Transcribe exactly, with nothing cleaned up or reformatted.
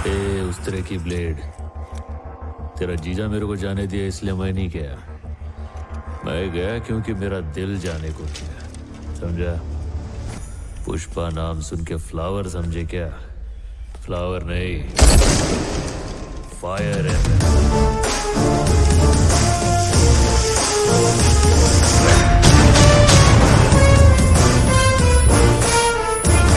ए उस तरह की ब्लेड, तेरा जीजा मेरे को जाने दिया इसलिए मैं नहीं गया। मैं गया क्योंकि मेरा दिल जाने को किया, समझा? पुष्पा नाम सुन के फ्लावर समझे क्या? फ्लावर नहीं, फायर है।